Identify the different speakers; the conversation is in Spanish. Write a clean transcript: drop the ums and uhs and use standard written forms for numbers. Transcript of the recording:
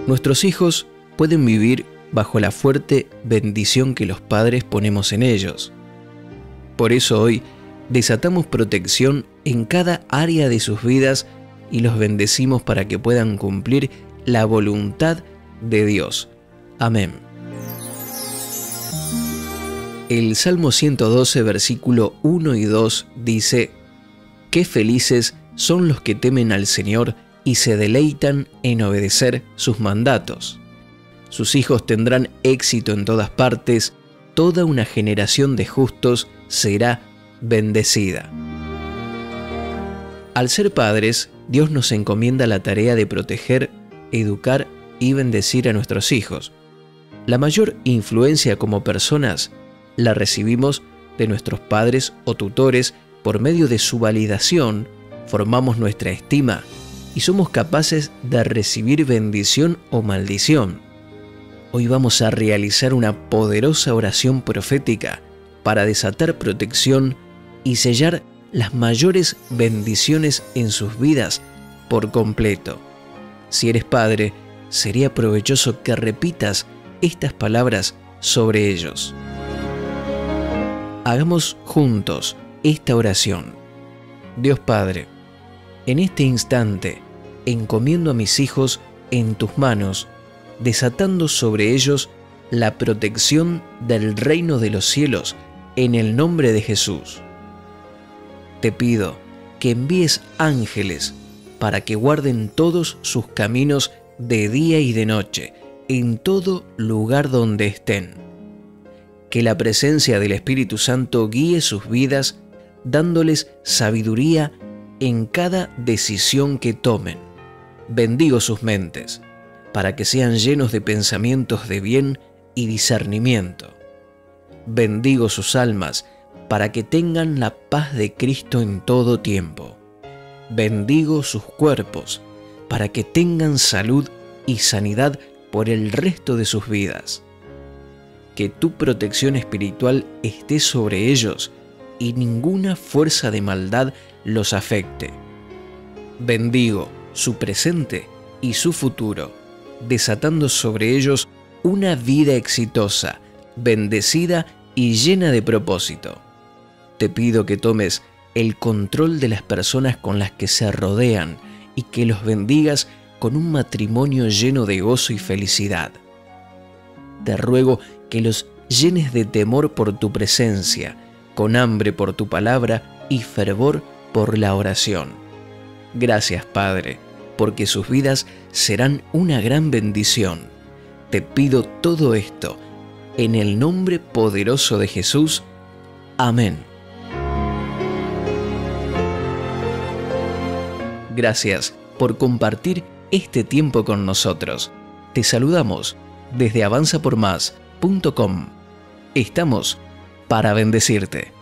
Speaker 1: Nuestros hijos pueden vivir bajo la fuerte bendición que los padres ponemos en ellos. Por eso hoy desatamos protección en cada área de sus vidas y los bendecimos para que puedan cumplir la voluntad de Dios. Amén. El Salmo 112, versículo 1 y 2 dice: «Qué felices son los que temen al Señor y se deleitan en obedecer sus mandatos. Sus hijos tendrán éxito en todas partes, toda una generación de justos será bendecida». Al ser padres, Dios nos encomienda la tarea de proteger, educar y bendecir a nuestros hijos. La mayor influencia como personas la recibimos de nuestros padres o tutores. Por medio de su validación, formamos nuestra estima y somos capaces de recibir bendición o maldición. Hoy vamos a realizar una poderosa oración profética para desatar protección y sellar las mayores bendiciones en sus vidas por completo. Si eres padre, sería provechoso que repitas estas palabras sobre ellos. Hagamos juntos esta oración. Dios Padre, en este instante encomiendo a mis hijos en tus manos, desatando sobre ellos la protección del reino de los cielos en el nombre de Jesús. Te pido que envíes ángeles para que guarden todos sus caminos de día y de noche, en todo lugar donde estén. Que la presencia del Espíritu Santo guíe sus vidas, dándoles sabiduría en cada decisión que tomen. Bendigo sus mentes, para que sean llenos de pensamientos de bien y discernimiento. Bendigo sus almas, para que tengan la paz de Cristo en todo tiempo. Bendigo sus cuerpos, para que tengan salud y sanidad por el resto de sus vidas. Que tu protección espiritual esté sobre ellos y ninguna fuerza de maldad los afecte. Bendigo su presente y su futuro, desatando sobre ellos una vida exitosa, bendecida y llena de propósito. Te pido que tomes el control de las personas con las que se rodean y que los bendigas con un matrimonio lleno de gozo y felicidad. Te ruego que los llenes de temor por tu presencia, con hambre por tu palabra y fervor por la oración. Gracias, Padre, porque sus vidas serán una gran bendición. Te pido todo esto en el nombre poderoso de Jesús. Amén. Gracias por compartir este tiempo con nosotros. Te saludamos desde avanzapormás.com. Estamos para bendecirte.